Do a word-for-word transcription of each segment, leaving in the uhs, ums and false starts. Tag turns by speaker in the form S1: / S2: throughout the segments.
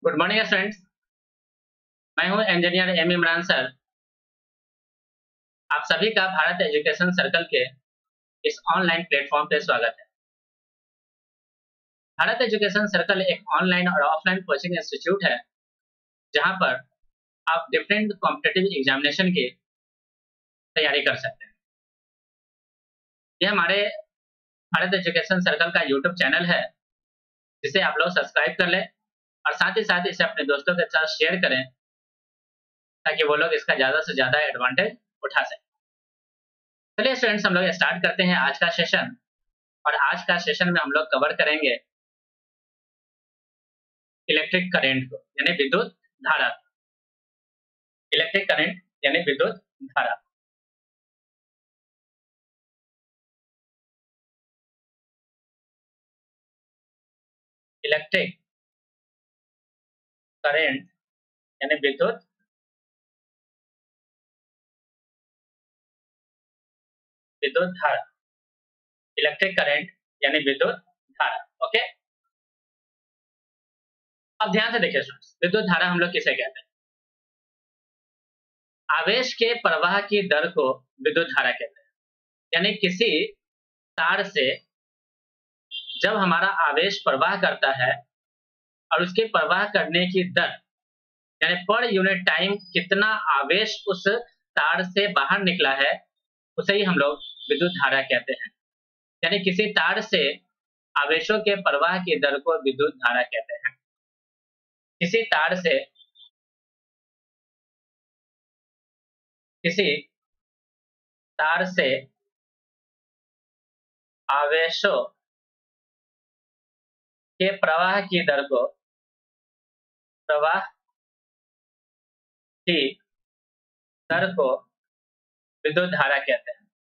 S1: Good morning students, मैं हूं engineer M Imran sir. आप सभी का भारत एजुकेशन सर्कल के इस ऑनलाइन प्लेटफॉर्म पे स्वागत है। भारत एजुकेशन सर्कल एक ऑनलाइन और ऑफलाइन कोचिंग इंस्टीट्यूट है जहां पर आप डिफरेंट कॉम्पिटिटिव एग्जामिनेशन की तैयारी कर सकते हैं। यह हमारे भारत एजुकेशन सर्कल का यूट्यूब चैनल है जिसे आप लोग सब्सक्राइब कर लें और साथ ही साथ इसे अपने दोस्तों के साथ शेयर करें ताकि वो लोग इसका ज़्यादा से ज़्यादा एडवांटेज उठा सकें। चलिए स्टूडेंट्स, हम लोग स्टार्ट करते हैं आज का सेशन। और आज का सेशन में हम लोग कवर करेंगे इलेक्ट्रिक करंट को, यानी विद्युत धारा। इलेक्ट्रिक करंट यानी विद्युत धारा। इलेक्ट्रिक करंट यानी विद्युत विद्युत धारा। इलेक्ट्रिक करंट यानी विद्युत धारा। ओके, अब ध्यान से देखिए स्टूडेंट्स, विद्युत धारा हम लोग किसे कहते हैं? आवेश के प्रवाह की दर को विद्युत धारा कहते हैं। यानी किसी तार से जब हमारा आवेश प्रवाह करता है और उसके प्रवाह करने की दर यानी पर यूनिट टाइम कितना आवेश उस तार से बाहर निकला है, उसे ही हम लोग विद्युत धारा कहते हैं। यानी किसी तार से आवेशों के प्रवाह की दर को विद्युत धारा कहते हैं। किसी तार से किसी तार से आवेशों के प्रवाह की दर को प्रवाह की दर को विद्युत धारा कहते हैं।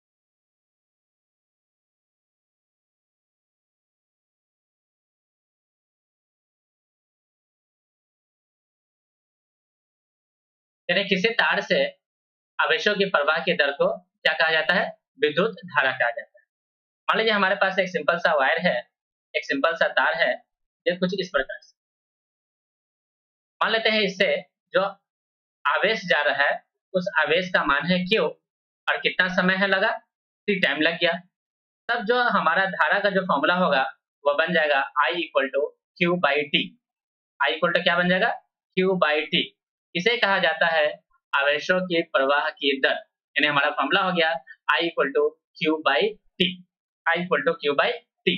S1: यानी किसी तार से आवेशों की प्रवाह की दर को क्या कहा जाता है? विद्युत धारा कहा जाता है। मान लीजिए हमारे पास एक सिंपल सा वायर है, एक सिंपल सा तार है, ये कुछ इस प्रकार से। मान लेते हैं इससे जो आवेश जा रहा है उस आवेश का मान है Q और कितना समय है लगा? T टाइम लग गया। तब जो हमारा धारा का जो फॉर्मूला होगा वो बन जाएगा I equal to Q by T. I equal to क्या बन जाएगा? Q by T. इसे कहा जाता है आवेशों के प्रवाह की दर। यानी हमारा फॉर्मूला हो गया I equal to Q by T. I equal to Q by T.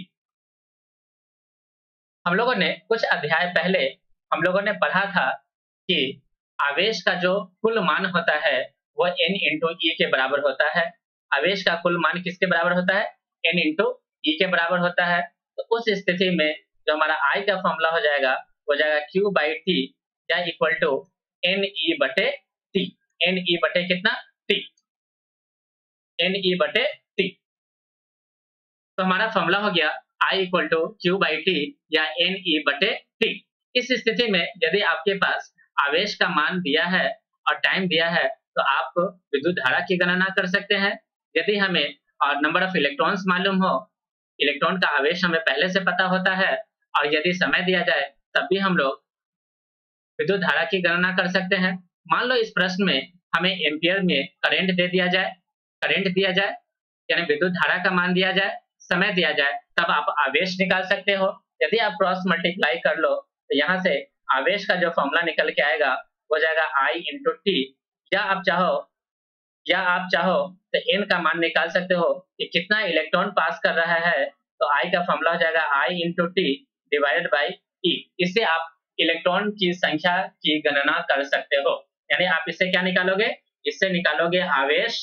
S1: हम लोगों ने कुछ अध्याय पहले हम लोगों ने पढ़ा था कि आवेश का जो कुल मान होता है वो N इंटू ई के बराबर होता है। आवेश का कुल मान किसके बराबर होता है? N इंटू ई के बराबर होता है। तो उस स्थिति में जो हमारा I का फॉर्मूला हो जाएगा हो जाएगा Q बाई टी या इक्वल टू एन ई बटे टी। एन ई बटे कितना? टी। एन ई बटे टी। तो हमारा फॉर्मूला हो गया I equal to Q by T या एन ई बटे टी। इस स्थिति में यदि आपके पास आवेश का मान दिया है और टाइम दिया है तो आप विद्युत धारा की गणना कर सकते हैं। यदि हमें और नंबर ऑफ इलेक्ट्रॉन्स मालूम हो, इलेक्ट्रॉन का आवेश हमें पहले से पता होता है और यदि समय दिया जाए तब भी हम लोग विद्युत धारा की गणना कर सकते हैं। मान लो इस प्रश्न में हमें एम्पियर में करंट दे दिया जाए, करंट दिया जाए यानी विद्युत धारा का मान दिया जाए, समय दिया जाए, तब आप आवेश निकाल सकते हो। यदि आप क्रॉस मल्टीप्लाई कर लो तो यहाँ से आवेश का जो फॉर्मूला निकल के आएगा हो जाएगा I इंटू टी। या आप चाहो या आप चाहो तो N का मान निकाल सकते हो कि कितना इलेक्ट्रॉन पास कर रहा है, तो I का फॉर्मूला हो जाएगा I into T divided by E. इससे आप इलेक्ट्रॉन की संख्या की गणना कर सकते हो। यानी आप इससे क्या निकालोगे? इससे निकालोगे आवेश,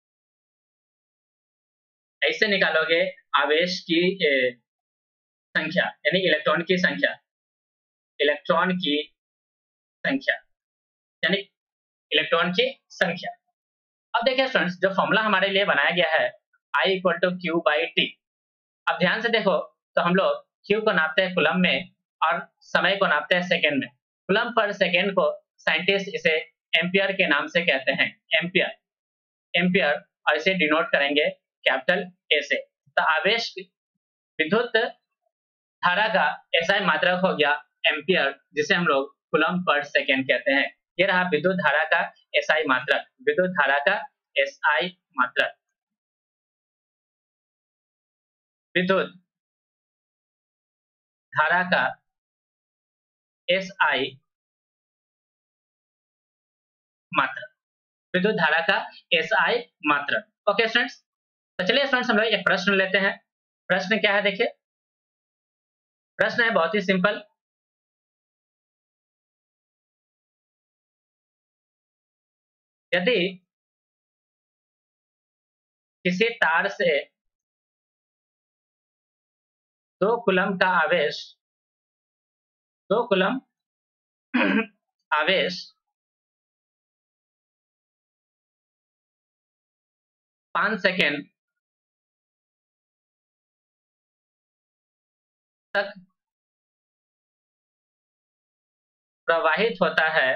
S1: ऐसे निकालोगे आवेश की ए, संख्या यानी इलेक्ट्रॉन की संख्या, इलेक्ट्रॉन की संख्या यानी इलेक्ट्रॉन की संख्या। अब देखिए स्टूडेंट्स, जो फॉर्मूला हमारे लिए बनाया गया है I equal to Q by T. अब ध्यान से देखो तो हम लोग Q को नापते हैं कूलम में और समय को नापते हैं सेकेंड में। कूलम पर सेकेंड को साइंटिस्ट इसे एम्पियर के नाम से कहते हैं। एम्पियर एम्पियर और इसे डिनोट करेंगे कैपिटल ए से। तो आवेश विद्युत धारा का ऐसा मात्रक हो गया एम्पियर जिसे हम लोग कूलम पर सेकेंड कहते हैं। ये रहा विद्युत धारा का एसआई मात्रक, विद्युत धारा का एसआई मात्रक, विद्युत धारा का एसआई मात्रक, विद्युत धारा का एसआई मात्रक। ओके स्टूडेंट्स, तो चलिए स्टूडेंट्स हम लोग एक प्रश्न लेते हैं। प्रश्न क्या है देखिए, प्रश्न है बहुत ही सिंपल। यदि किसी तार से दो कूलम का आवेश दो कूलम आवेश पांच सेकेंड तक प्रवाहित होता है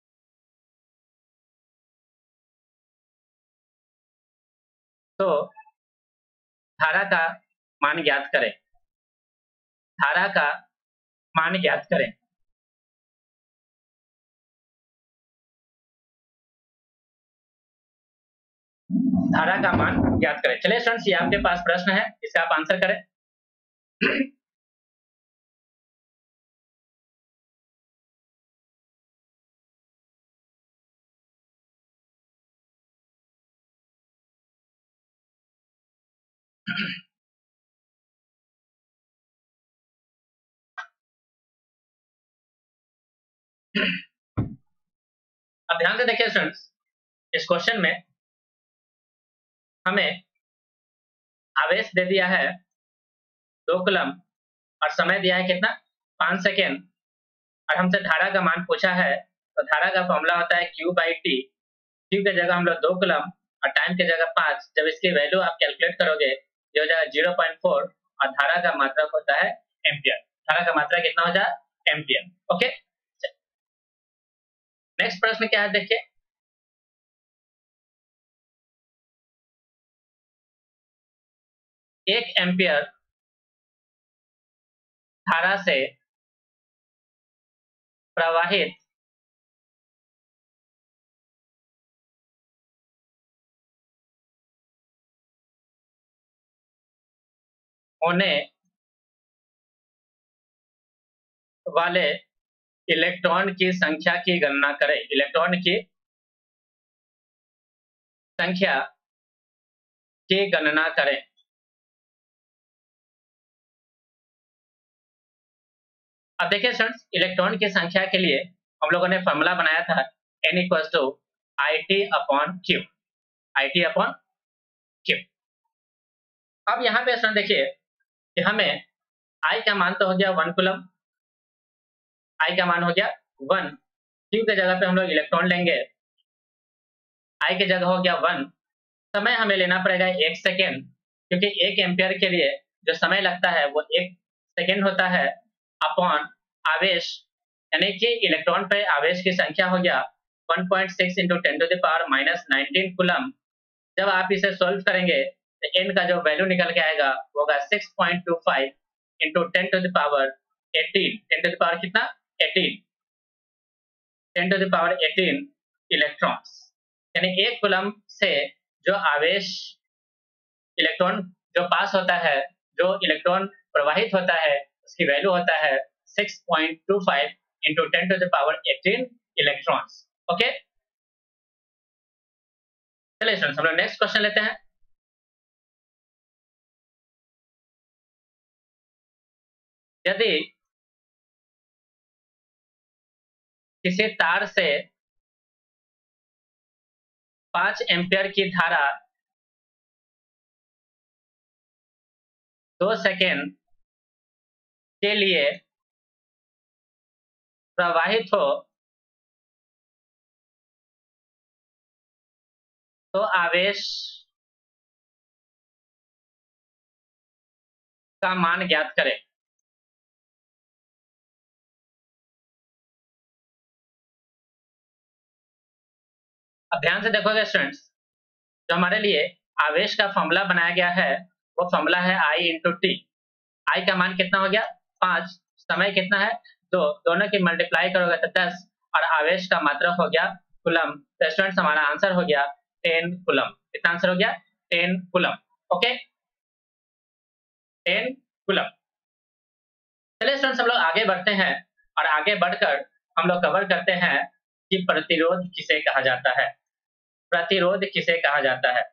S1: तो धारा का मान ज्ञात करें। धारा का मान ज्ञात करें। धारा का मान ज्ञात करें। चलिए स्टूडेंट्स, ये आपके पास प्रश्न है, इसका आप आंसर करें। अब ध्यान से देखिए स्टूडेंट्स, इस क्वेश्चन में हमें आवेश दे दिया है दो कूलम और समय दिया है कितना, पांच सेकेंड, और हमसे धारा का मान पूछा है। तो धारा का फॉर्मूला होता है क्यू बाई टी। क्यू की जगह हम लोग दो कूलम और टाइम की जगह पांच, जब इसकी वैल्यू आप कैलकुलेट करोगे ये हो जाएगा जीरो पॉइंट फोर, और धारा का मात्रक होता है एम्पियर। धारा का मात्रा कितना हो जाए, एम्पियर। ओके, नेक्स्ट प्रश्न क्या है देखिए, एक एम्पियर धारा से प्रवाहित होने वाले इलेक्ट्रॉन की संख्या की गणना करें। इलेक्ट्रॉन की संख्या की गणना करें। अब देखिए स्टूडेंट्स, इलेक्ट्रॉन की संख्या के लिए हम लोगों ने फॉर्मूला बनाया था n equals to I T upon Q, I T upon Q. अब यहाँ पे स्टूडेंट देखिए कि हमें I का मान तो हो गया वन कूलम, I का मान हो गया वन, Q के जगह पे हम लोग इलेक्ट्रॉन लेंगे, I की जगह हो गया वन। समय हमें लेना पड़ेगा एक सेकेंड, क्योंकि एक एम्पियर के लिए जो समय लगता है वो एक सेकेंड होता है, अपॉन आवेश, यानी कि इलेक्ट्रॉन पे आवेश की संख्या हो गया one point six into ten to the power minus nineteen coulomb. जब आप इसे सॉल्व करेंगे तो n का जो वैल्यू निकल के आएगा वो होगा six point two five into ten to the power eighteen, ten to the power कितना, eighteen, ten to the power eighteen electrons. यानी एक कूलम से जो आवेश इलेक्ट्रॉन जो पास होता है, जो इलेक्ट्रॉन प्रवाहित होता है, उसकी वैल्यू होता है six point two five into ten to the power eighteen electrons. Okay, चलिए स्टूडेंट्स हम लोग नेक्स्ट क्वेश्चन लेते हैं। यदि किसी तार से पांच एम्पियर की धारा दो सेकेंड के लिए प्रवाहित हो तो आवेश का मान ज्ञात करें। अब ध्यान से देखोगे स्टूडेंट्स, जो हमारे लिए आवेश का फॉर्मूला बनाया गया है वो फॉर्मूला है I इंटू टी। आई का मान कितना हो गया, पांच, समय कितना है तो दोनों की मल्टीप्लाई करोगे तो दस और आवेश का मात्रक हो गया कूलम। तो स्टूडेंट्स हमारा आंसर हो गया टेन कूलम। कितना आंसर हो गया? Ten coulomb. Okay, ten coulomb. चलिए स्टूडेंट्स हम लोग आगे बढ़ते हैं और आगे बढ़कर हम लोग कवर करते हैं कि प्रतिरोध किसे कहा जाता है। प्रतिरोध किसे कहा जाता है?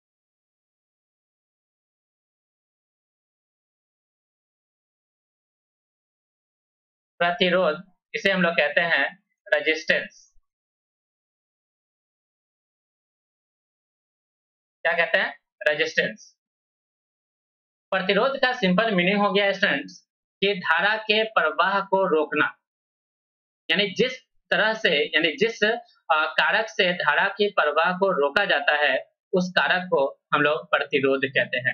S1: प्रतिरोध इसे हम लोग कहते हैं रेजिस्टेंस। क्या कहते हैं? रेजिस्टेंस। प्रतिरोध का सिंपल मीनिंग हो गया स्टूडेंट्स कि धारा के प्रवाह को रोकना। यानी जिस तरह से यानी जिस आ, कारक से धारा के प्रवाह को रोका जाता है उस कारक को हम लोग प्रतिरोध कहते हैं।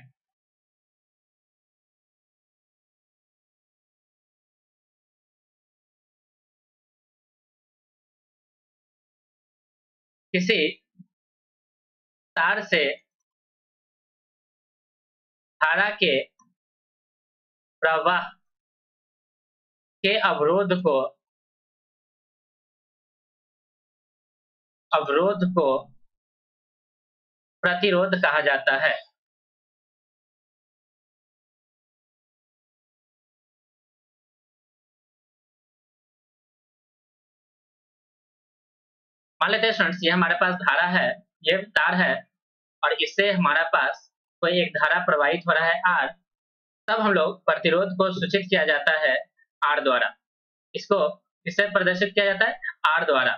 S1: किसी तार से धारा के प्रवाह के अवरोध को अवरोध को प्रतिरोध कहा जाता है। मान लेते हैं स्टूडेंट्स ये हमारे पास धारा है, ये तार है और इससे हमारे पास कोई एक धारा प्रवाहित हो रहा है आर। तब हम लोग प्रतिरोध को सूचित किया जाता है आर द्वारा। इसको इससे प्रदर्शित किया जाता है आर द्वारा।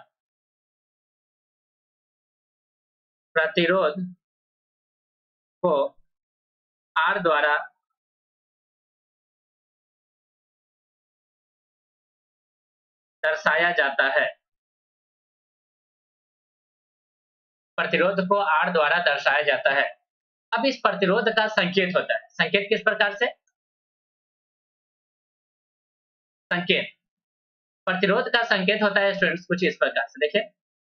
S1: प्रतिरोध को आर द्वारा दर्शाया जाता है। प्रतिरोध को आर द्वारा दर्शाया जाता है। अब इस प्रतिरोध का संकेत होता है। संकेत किस प्रकार से? संकेत प्रतिरोध का संकेत होता है स्टूडेंट्स कुछ इस प्रकार से। देखिए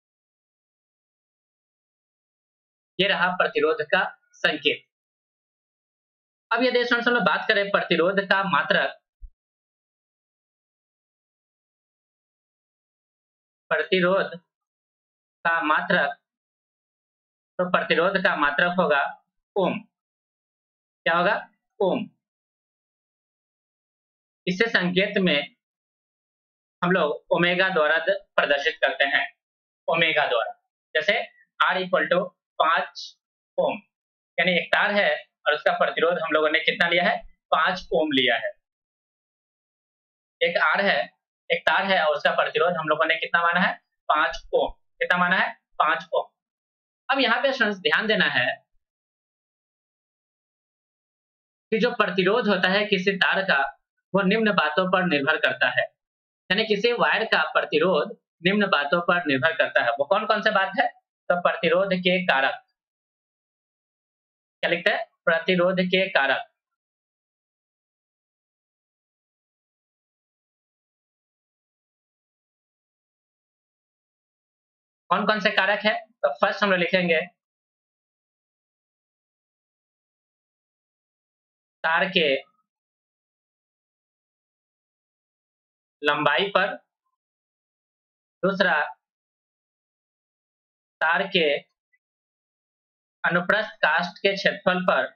S1: ये रहा प्रतिरोध का संकेत। अब यदि स्टूडेंट्स हम लोग बात करें प्रतिरोध का मात्रक, प्रतिरोध का मात्रक तो प्रतिरोध का मात्रक होगा ओम। क्या होगा? ओम। इसे संकेत में हम लोग ओमेगा द्वारा प्रदर्शित करते हैं। ओमेगा द्वारा जैसे आर इक्वल टू पांच ओम, यानी एक तार है और उसका प्रतिरोध हम लोगों ने कितना लिया है? पांच ओम लिया है। एक आर है, एक तार है और उसका प्रतिरोध हम लोगों ने कितना माना है? पांच ओम। कितना माना है? पांच ओम। अब यहाँ पे ध्यान देना है कि जो प्रतिरोध होता है किसी तार का वो निम्न बातों पर निर्भर करता है। यानी किसी वायर का प्रतिरोध निम्न बातों पर निर्भर करता है। वो कौन कौन से बात है? तो प्रतिरोध के कारक। क्या लिखते हैं? प्रतिरोध के कारक। कौन कौन से कारक है? तो फर्स्ट हम लोग लिखेंगे तार के लंबाई पर, दूसरा तार के अनुप्रस्थ कास्ट के क्षेत्रफल पर,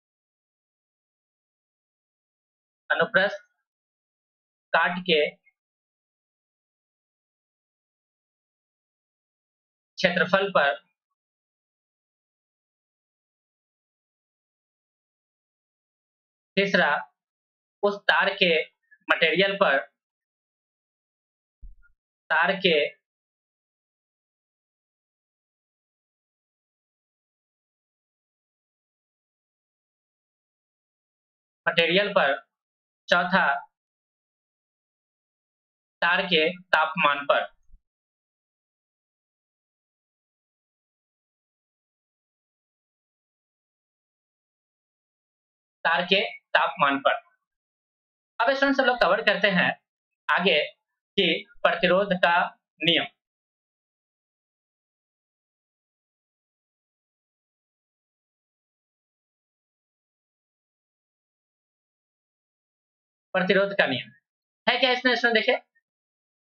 S1: अनुप्रस्थ काट के क्षेत्रफल पर, तीसरा उस तार के मटेरियल पर, तार के मटेरियल पर, चौथा तार के तापमान पर। तार के तापमान पर। अब स्टूडेंट सब लोग कवर करते हैं आगे कि प्रतिरोध का नियम। प्रतिरोध का नियम है क्या इसमें स्टूडेंट? देखिए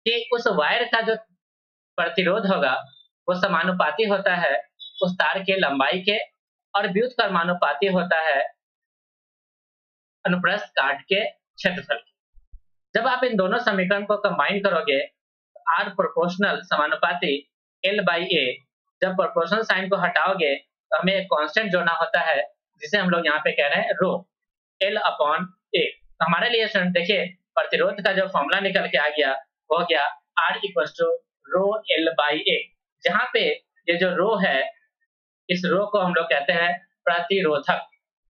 S1: कि उस वायर का जो प्रतिरोध होगा वो समानुपाती होता है उस तार के लंबाई के, और व्युत्क्रमानुपाती होता है अनुप्रस्थ काट के क्षेत्रफल। जब आप इन दोनों समीकरण को कंबाइन करोगे, आर प्रोपोर्शनल समानुपाती एल बाई ए, जब प्रोपोर्शनल साइन को हटाओगे तो हमें एक कांस्टेंट जोड़ना होता है जिसे हम लोग यहाँ पे कह रहे हैं रो, एल अपॉन ए। तो हमारे लिए स्टूडेंट देखिए प्रतिरोध का जो फॉर्मूला निकल के आ गया वो हो गया R equal to rho L by A, जहाँ पे ये जो रो है इस रो को हम लोग कहते हैं प्रतिरोधक।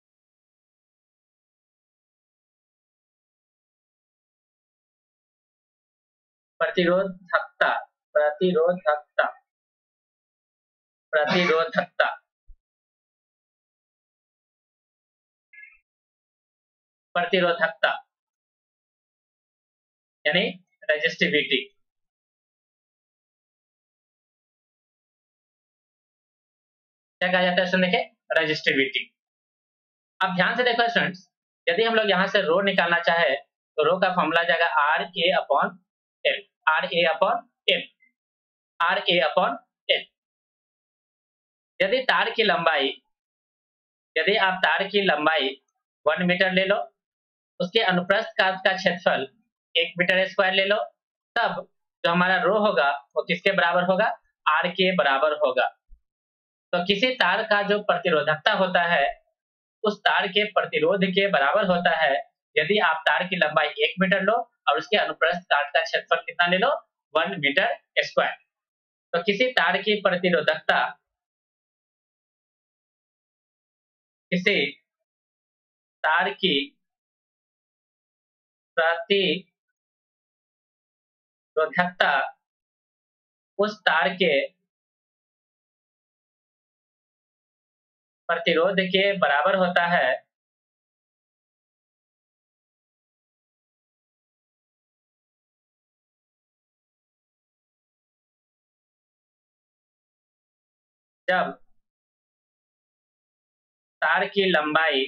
S1: प्रतिरोधकता प्रतिरोधकता प्रतिरोधकता प्रतिरोधकता यानी रेजिस्टिविटी। क्या कहा जाता है स्टूडेंट, देखिए रेजिस्टिविटी। अब ध्यान से देखो स्टूडेंट्स, यदि हम लोग यहाँ से रो निकालना चाहे तो रो का फॉर्मूला जाएगा R A upon L, R A upon L, R A upon L. यदि तार की लंबाई यदि आप तार की लंबाई वन मीटर ले लो, उसके अनुप्रस्थ काट का क्षेत्रफल एक मीटर स्क्वायर ले लो, तब जो हमारा रो होगा वो किसके बराबर होगा, आर के बराबर होगा। तो किसी तार का जो प्रतिरोधकता होता है उस तार के प्रतिरोध के बराबर होता है यदि आप तार की लंबाई एक मीटर लो और उसके अनुप्रस्थ काट का क्षेत्रफल कितना ले लो, वन मीटर स्क्वायर। तो किसी तार की प्रतिरोधकता किसी तार की प्रतिरोधकता उस तार के प्रतिरोध के बराबर होता है जब तार की लंबाई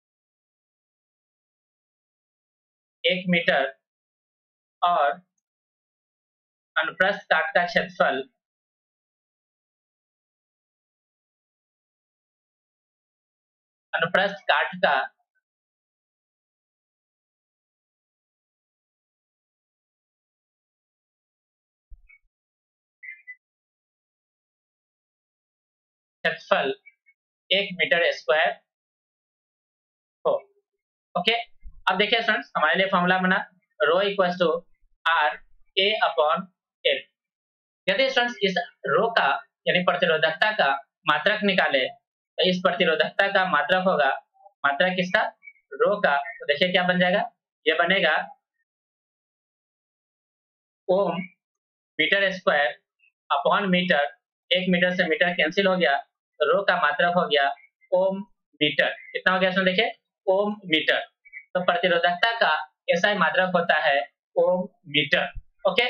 S1: एक मीटर और अनुप्रस्थ काट का क्षेत्रफल अनुप्रस्थ काट का क्षेत्रफल एक मीटर स्क्वायर हो। ओके, अब देखिए स्टूडेंट्स हमारे लिए फॉर्मूला बना rho equal to R A upon L. यदि स्टूडेंट्स इस रो का यानी प्रतिरोधकता का मात्रक निकाले तो इस प्रतिरोधकता का मात्रक होगा, मात्रक किसका, रो का, तो देखिए क्या बन जाएगा, ये बनेगा ohm metre square upon metre, एक मीटर से मीटर कैंसिल हो गया तो रो का मात्रक हो गया ओम मीटर। कितना हो गया इसमें, देखिए ओम मीटर। तो प्रतिरोधकता का ऐसा ही मात्रक होता है ओम मीटर। ओके,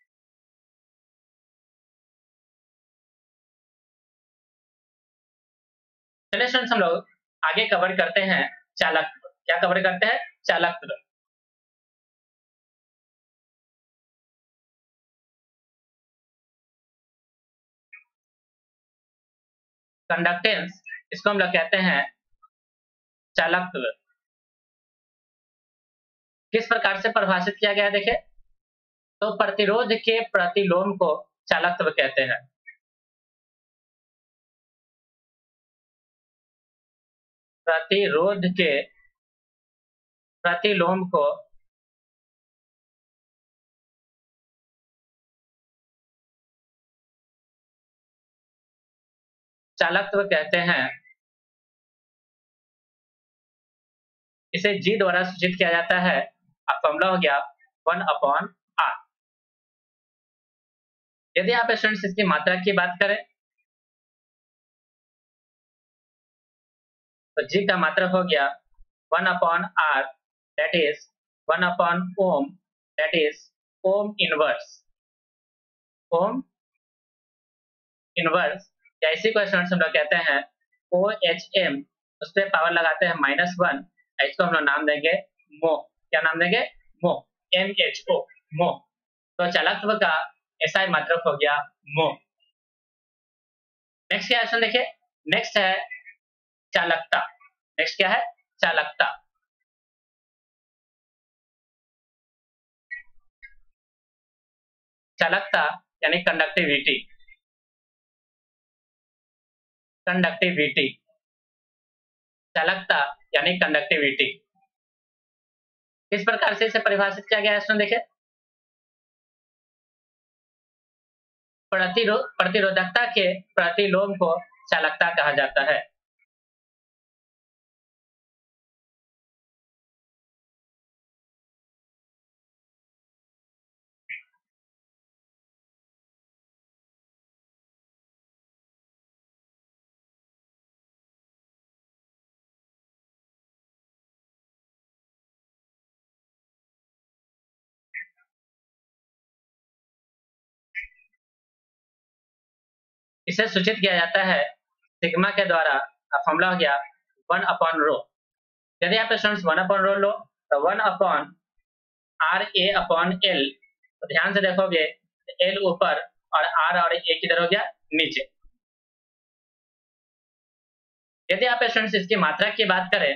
S1: चलिए स्टूडेंट्स हम लोग आगे कवर करते हैं चालकत्व। क्या कवर करते हैं, चालकत्व। कंडक्टेंस, इसको हम लोग कहते हैं चालकत्व। किस प्रकार से परिभाषित किया गया है, देखिए तो प्रतिरोध के प्रतिलोम को चालकत्व कहते हैं। प्रतिरोध के प्रतिलोम को चालकत्व कहते हैं। इसे जी द्वारा सूचित किया जाता है। अब फॉर्मूला हो गया वन अपॉन आर। यदि आप स्टूडेंट्स इसकी मात्रा की बात करें तो जी का मात्रक हो गया one upon R, that is one upon ohm, that is ohm inverse, ohm inverse, या इसी को स्टूडेंट्स हम लोग कहते हैं ओ एच एम, उस पर पावर लगाते हैं माइनस वन, इसको हम लोग नाम देंगे मोह। क्या नाम देंगे, मोह, एम एच ओ, मोह। तो चालकत्व का एसआई मात्रक हो गया मो। नेक्स्ट क्या ऑप्शन देखिए, नेक्स्ट है चालकता। नेक्स्ट क्या है, चालकता। चालकता यानी कंडक्टिविटी, कंडक्टिविटी। चालकता यानी कंडक्टिविटी। किस प्रकार से इसे परिभाषित किया गया है, इसमें देखिए, प्रतिरो प्रतिरोधकता के प्रतिलोम को चालकता कहा जाता है। इसे सूचित किया जाता है सिग्मा के द्वारा। फॉर्मूला हो गया वन अपॉन रो। यदि आप स्टूडेंट्स वन अपॉन रो लो तो one upon R A upon L, तो ध्यान से देखोगे एल ऊपर और आर और ए किधर हो गया, नीचे। यदि आप स्टूडेंट्स इसकी मात्रक की बात करें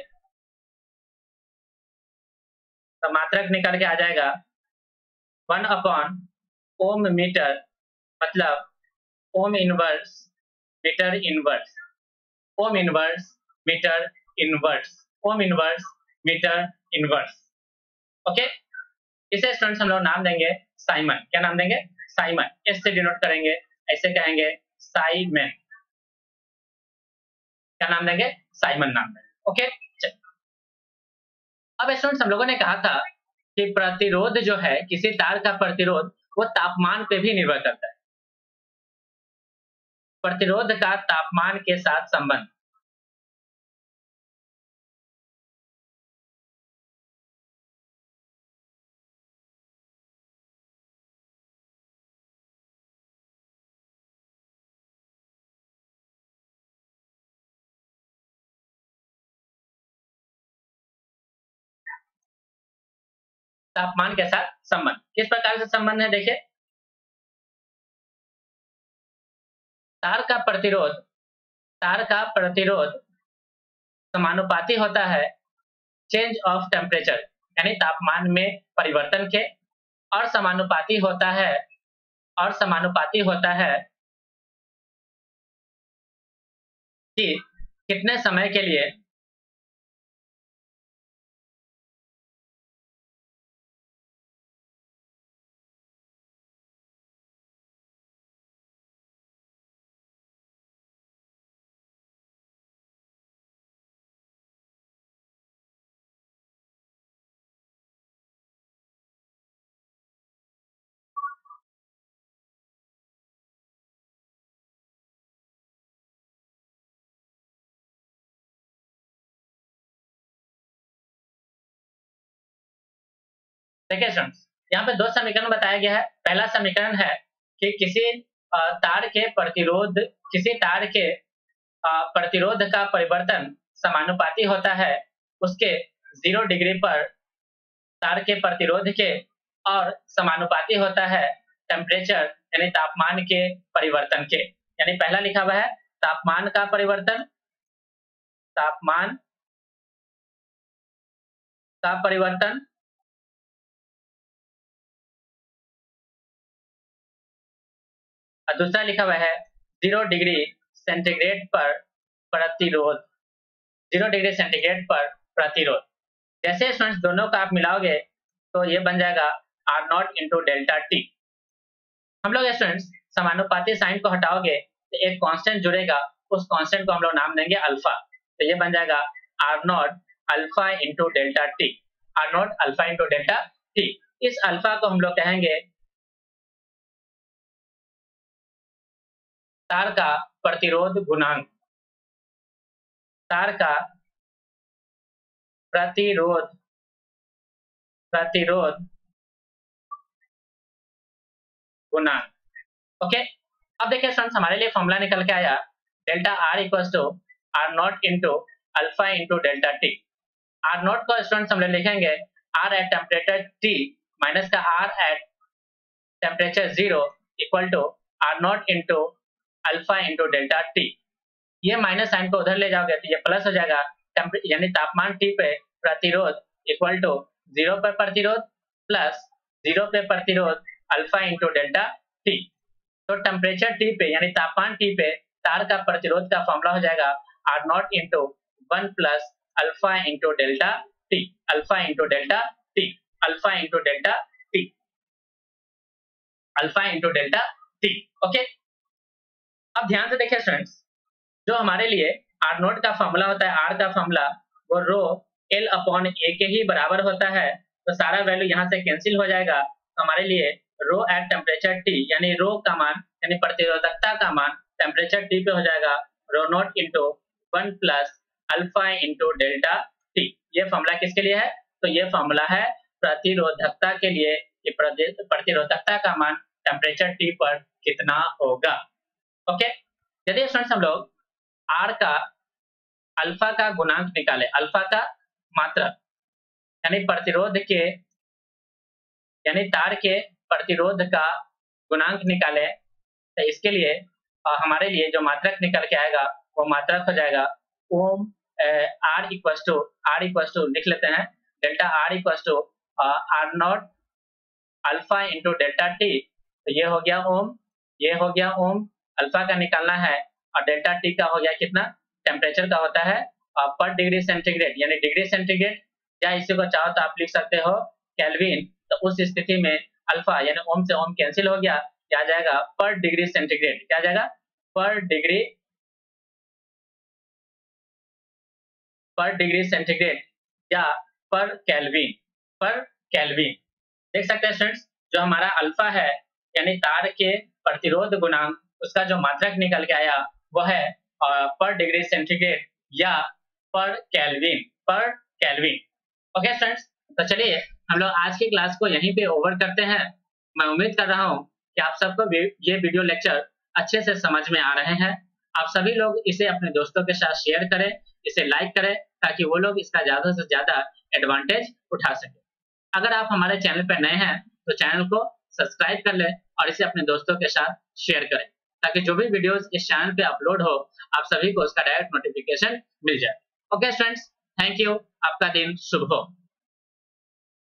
S1: तो मात्रक निकल के आ जाएगा वन अपॉन ओम मीटर, मतलब ohm inverse metre inverse, ohm inverse metre inverse, ohm inverse metre inverse. Okay, इसे स्टूडेंट्स हम लोग नाम देंगे साइमन। क्या नाम देंगे, साइमन। एस से डिनोट करेंगे, ऐसे कहेंगे साइमन। क्या नाम देंगे, साइमन नाम देंगे। ओके, अब स्टूडेंट्स हम लोगों ने कहा था कि प्रतिरोध जो है, किसी तार का प्रतिरोध वो तापमान पे भी निर्भर करता है। प्रतिरोध का तापमान के साथ संबंध। तापमान के साथ संबंध किस प्रकार से संबंध है, देखिए, तार का प्रतिरोध, तार का प्रतिरोध समानुपाती होता है चेंज ऑफ टेम्परेचर, यानी तापमान में परिवर्तन के, और समानुपाती होता है, और समानुपाती होता है कि कितने समय के लिए देखिए स्टूडेंट्स, यहाँ पे दो समीकरण बताया गया है। पहला समीकरण है कि किसी तार के प्रतिरोध, किसी तार के प्रतिरोध का परिवर्तन समानुपाती होता है उसके जीरो डिग्री पर तार के प्रतिरोध के, और समानुपाती होता है टेम्परेचर यानी तापमान के परिवर्तन के। यानी पहला लिखा हुआ है तापमान का परिवर्तन, तापमान का परिवर्तन, और दूसरा लिखा हुआ है जीरो डिग्री सेंटीग्रेड पर प्रतिरोध, जीरो डिग्री सेंटीग्रेड पर प्रतिरोध। जैसे स्टूडेंट्स दोनों का आप मिलाओगे तो ये बन जाएगा R not into delta T. हम लोग स्टूडेंट्स समानुपाती साइन को हटाओगे तो एक कांस्टेंट जुड़ेगा, उस कांस्टेंट को हम लोग नाम देंगे अल्फा। तो ये बन जाएगा R not alpha into delta T, R not alpha into delta T. इस अल्फा को हम लोग कहेंगे तार का प्रतिरोध गुणांक, तार का प्रतिरोध प्रतिरोध गुणांक। ओके, अब देखिए स्टूडेंट्स हमारे लिए फॉर्मूला निकल के आया delta R equal to R not into alpha into delta T. R not को स्टूडेंट्स हम लोग लिखेंगे R at temperature T minus का R at temperature zero equal to R not into alpha into delta T. ये minus sign को उधर ले जाओगे तो ये प्लस हो जाएगा, यानी तापमान टी पे प्रतिरोध इक्वल टू जीरो पे प्रतिरोध प्लस जीरो पे प्रतिरोध अल्फा इंटू डेल्टा टी। तो टेम्परेचर टी पे यानी तापमान टी पे तार का प्रतिरोध का फॉर्मूला हो जाएगा R not into one plus alpha into delta T, alpha into delta T, alpha into delta T, alpha into delta T. Okay, अब ध्यान से देखिए स्टूडेंट्स, जो हमारे लिए आर नोट का फॉर्मूला होता है, आर का फॉर्मूला वो रो एल अपॉन ए के ही बराबर होता है, तो सारा वैल्यू यहाँ से कैंसिल हो जाएगा। तो हमारे लिए रो एट टेम्परेचर टी यानी रो का मान यानी प्रतिरोधकता का मान टेम्परेचर टी पे हो जाएगा rho not into one plus alpha into delta T. ये फॉर्मूला किसके लिए है? तो ये फॉर्मूला है प्रतिरोधकता के लिए, कि प्रतिरोधकता का मान टेम्परेचर टी पर कितना होगा। ओके, यदि स्टूडेंट्स हम लोग आर का अल्फा का गुणांक निकाले, अल्फा का मात्रक यानी प्रतिरोध के यानी तार के प्रतिरोध का गुणांक निकाले, तो इसके लिए आ, हमारे लिए जो मात्रक निकल के आएगा वो मात्रक हो जाएगा ohm R equal to R equal to लिख लेते हैं delta R equal to R not alpha into delta T. तो ये हो गया ओम, ये हो गया ओम, अल्फा का निकालना है और डेल्टा टी का हो गया कितना, टेम्परेचर का होता है पर डिग्री सेंटीग्रेड यानी डिग्री सेंटीग्रेड, या इसी को चाहो तो आप लिख सकते हो केल्विन। तो उस स्थिति में अल्फा यानी ओम से ओम कैंसिल हो गया, क्या जाएगा पर डिग्री सेंटीग्रेड, क्या जाएगा पर डिग्री पर डिग्री सेंटीग्रेड या पर केल्विन, पर केल्विन। देख सकते हैं स्टूडेंट्स, जो हमारा अल्फा है यानी तार के प्रतिरोध गुणांक, उसका जो मात्रक निकल के आया वो है पर डिग्री सेंटीग्रेड या पर केल्विन, पर केल्विन। ओके स्टूडेंट्स, तो चलिए हम लोग आज की क्लास को यहीं पे ओवर करते हैं। मैं उम्मीद कर रहा हूँ कि आप सबको ये वीडियो लेक्चर अच्छे से समझ में आ रहे हैं। आप सभी लोग इसे अपने दोस्तों के साथ शेयर करें, इसे लाइक करें, ताकि वो लोग इसका ज्यादा से ज्यादा एडवांटेज उठा सके। अगर आप हमारे चैनल पर नए हैं तो चैनल को सब्सक्राइब कर लें और इसे अपने दोस्तों के साथ शेयर करें, ताकि जो भी वीडियोस इस चैनल पे अपलोड हो आप सभी को उसका डायरेक्ट नोटिफिकेशन मिल जाए। ओके स्टूडेंट्स, थैंक यू, आपका दिन शुभ हो।